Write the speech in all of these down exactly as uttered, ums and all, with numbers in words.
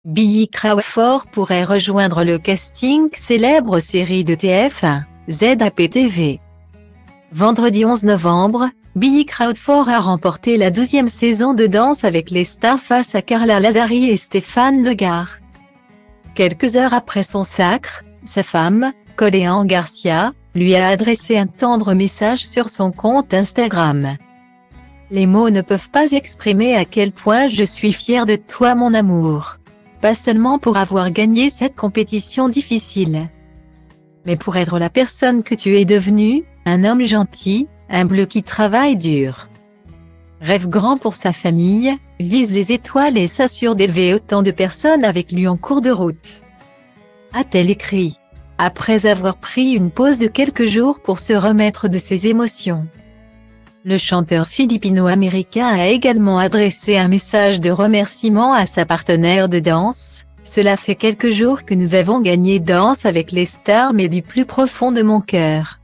Billy Crawford pourrait rejoindre le casting célèbre série de T F un, Z A P T V. Vendredi onze novembre, Billy Crawford a remporté la douzième saison de Danse avec les stars face à Carla Lazzari et Stéphane Legard. Quelques heures après son sacre, sa femme, Coléan Garcia, lui a adressé un tendre message sur son compte Instagram. Les mots ne peuvent pas exprimer à quel point je suis fière de toi mon amour. Pas seulement pour avoir gagné cette compétition difficile, mais pour être la personne que tu es devenue, un homme gentil, humble qui travaille dur. Rêve grand pour sa famille, vise les étoiles et s'assure d'élever autant de personnes avec lui en cours de route. A-t-elle écrit, après avoir pris une pause de quelques jours pour se remettre de ses émotions. Le chanteur philippino-américain a également adressé un message de remerciement à sa partenaire de danse. Cela fait quelques jours que nous avons gagné Danse avec les stars mais du plus profond de mon cœur.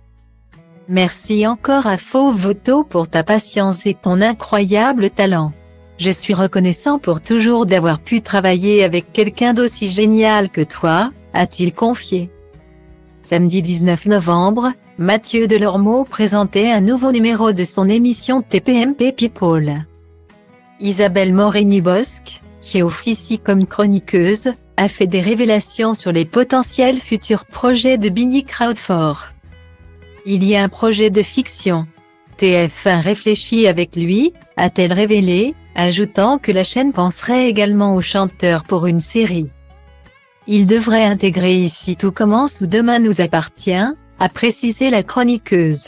Merci encore à Fauve Voto pour ta patience et ton incroyable talent. Je suis reconnaissant pour toujours d'avoir pu travailler avec quelqu'un d'aussi génial que toi, a-t-il confié. Samedi dix-neuf novembre, Mathieu Delormeau présentait un nouveau numéro de son émission T P M P People. Isabelle Morini-Bosque, qui officie comme chroniqueuse, a fait des révélations sur les potentiels futurs projets de Billy Crawford. Il y a un projet de fiction. T F un réfléchit avec lui, a-t-elle révélé, ajoutant que la chaîne penserait également au chanteur pour une série. Il devrait intégrer Ici tout commence ou Demain nous appartient, a précisé la chroniqueuse.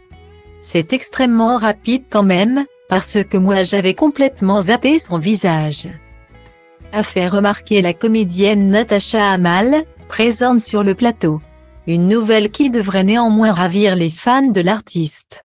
C'est extrêmement rapide quand même, parce que moi j'avais complètement zappé son visage, a fait remarquer la comédienne Natacha Amal, présente sur le plateau. Une nouvelle qui devrait néanmoins ravir les fans de l'artiste.